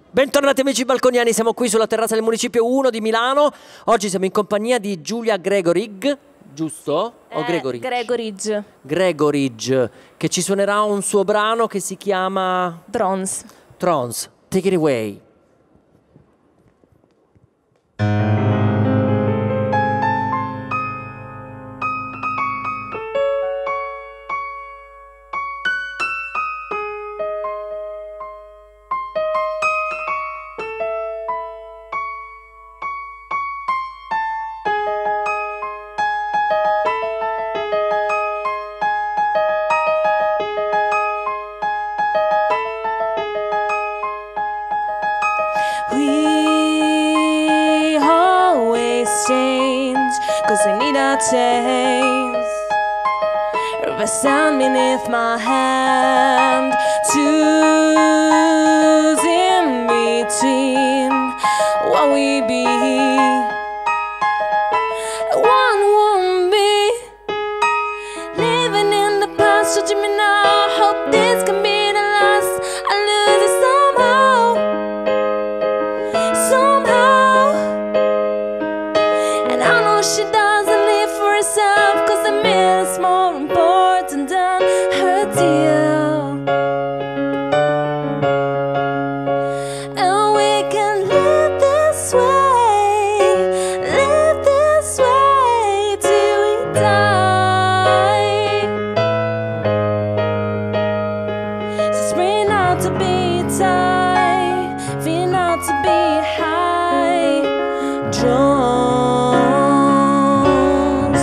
Bentornati amici balconiani, siamo qui sulla terrazza del Municipio 1 di Milano. Oggi siamo in compagnia di Giulia Gregorig, giusto? O Gregorig? Gregorig. Gregorig, che ci suonerà un suo brano che si chiama... Drones. Trons. Take it away. We always change, 'cause we need a change. The sound beneath my hand, choose in between what we be, one won't be. Living in the past, judging me now. Hope this can be the last. I lose it somehow, and I know she doesn't live for herself, 'cause the minute's more important than her deal. And we can live this way till we die. So spring out to be tight, feeling out to be high. Drones,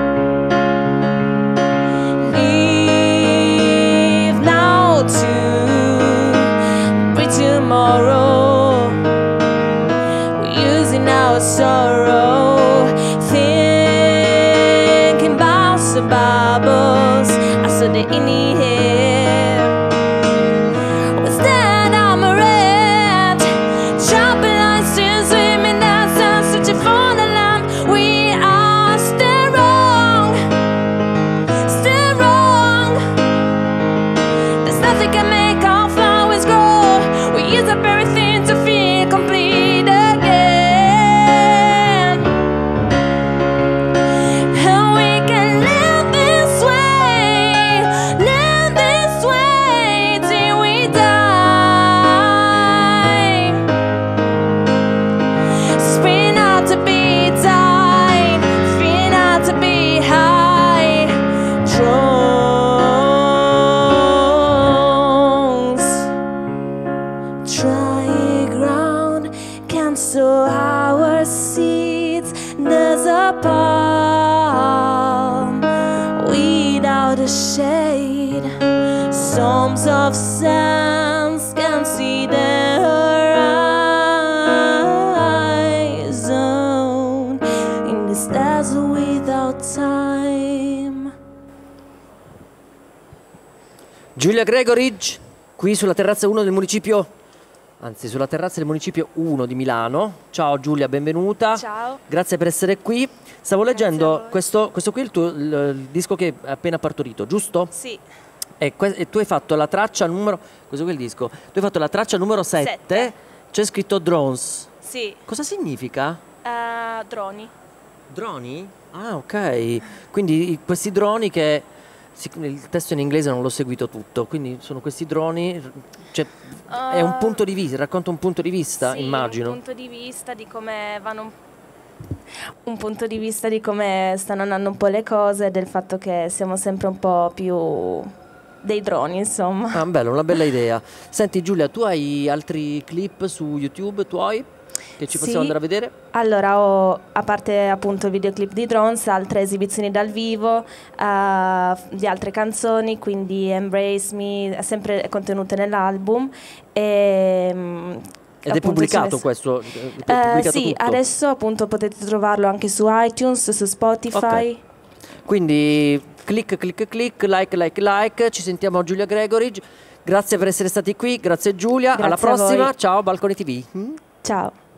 leave now to breathe tomorrow. We're using our sorrow, thinking about the bubbles. I saw the in the air. Instead I'm a red, chopping like still swimming down, searching for the land. We are still wrong, still wrong. There's nothing can make our flowers grow. We use up everything to feel complete again. And we can live this way till we die. Spring out to be tight, feeling out to be high. Drones, dry ground can sow our seeds. There's a palm without a shade. Storms of sands can see their horizon in this desert without time. Giulia Gregorig, qui sulla terrazza 1 del Municipio, anzi sulla terrazza del Municipio 1 di Milano. Ciao Giulia, benvenuta. Ciao. Grazie per essere qui. Stavo Grazie a leggendo voi. questo qui è il disco che hai appena partorito, giusto? Sì. E tu hai fatto la traccia numero... Questo qui è il disco. Tu hai fatto la traccia numero 7. Sette. C'è scritto Drones. Sì. Cosa significa? Droni. Droni? Ah, ok. Quindi questi droni che... Il testo in inglese non l'ho seguito tutto, quindi sono questi droni... Cioè, è un punto di vista, racconta un punto di vista, Sì, immagino. un punto di vista di come vanno, un punto di vista di come stanno andando un po' le cose, del fatto che siamo sempre un po' più dei droni, insomma. Ah, bello, una bella idea. Senti Giulia, tu hai altri clip su YouTube tuoi che ci possiamo Sì. andare a vedere? Allora ho, a parte appunto il videoclip di Drones, altre esibizioni dal vivo di altre canzoni, quindi Embrace Me, sempre contenute nell'album. Ed è pubblicato questo? È pubblicato sì, tutto? adesso appunto potete trovarlo anche su iTunes, su Spotify. Ok. Quindi clic, clic, clic, like, like, like. Ci sentiamo a Giulia Gregorig. Grazie per essere stati qui, grazie Giulia. Grazie alla a voi. prossima. Ciao Balcone TV. Ciao.